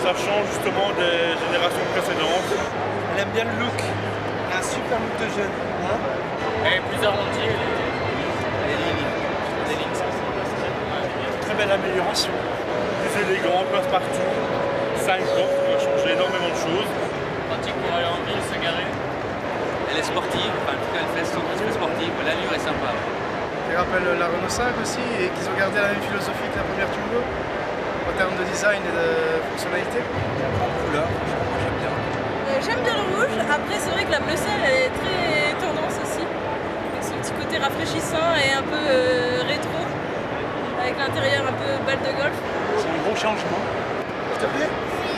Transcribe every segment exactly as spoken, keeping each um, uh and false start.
Ça change justement des générations précédentes. Elle aime bien le look. Elle a un super look de jeune. Hein, elle est plus arrondie. les lignes. Les lignes, ça. Très belle amélioration. Plus élégant, passe-partout. cinq portes, qui va changer énormément de choses. Pratique pour aller en ville, se garer. Elle est sportive, enfin, en tout cas elle fait son aspect sportif, l'allure est sympa. Elle rappelle la Renault cinq aussi et qu'ils ont gardé la même philosophie que la première Twingo en termes de design et de fonctionnalité. Couleur, j'aime bien. Euh, J'aime bien le rouge, après c'est vrai que la bleu ciel elle est très tendance aussi. Avec son petit côté rafraîchissant et un peu euh, rétro, avec l'intérieur un peu balle de golf. C'est un gros changement. S'il te plaît.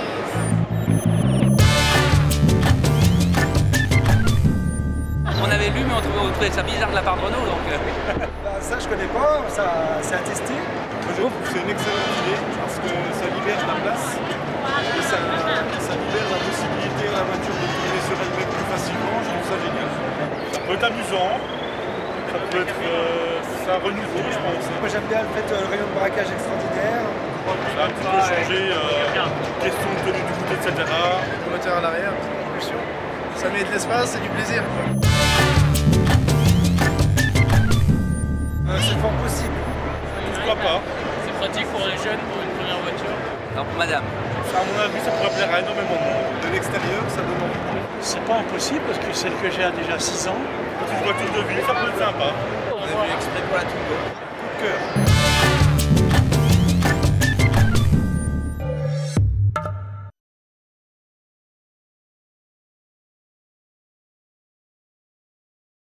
On avait lu mais on trouvait, on trouvait ça bizarre de la part de Renault donc... Euh... Bah, ça je connais pas, ça c'est à tester. Moi, je trouve que c'est une excellente idée parce que ça libère de la place et ça, ça libère la possibilité à la voiture de tourner sur elle-même plus facilement. Je trouve ça génial. Ça peut être amusant, ça peut être euh, c'est un renouveau, je pense. Moi j'aime bien le fait euh, le rayon de braquage extraordinaire. Ça a un petit peu changé, euh, question de tenue du côté, et cetera. Le moteur à l'arrière, propulsion. Ça met de l'espace et du plaisir. Euh, c'est fort possible. Pourquoi pas? C'est pratique pour les jeunes, pour une première voiture. Alors pour madame. Ça, à mon avis, ça pourrait plaire à énormément de monde. De l'extérieur, ça donne envie. C'est pas impossible parce que celle que j'ai a déjà six ans. Une petite voiture de ville, ça peut être sympa. On a vu exprès pour la Twingo. Coup de cœur.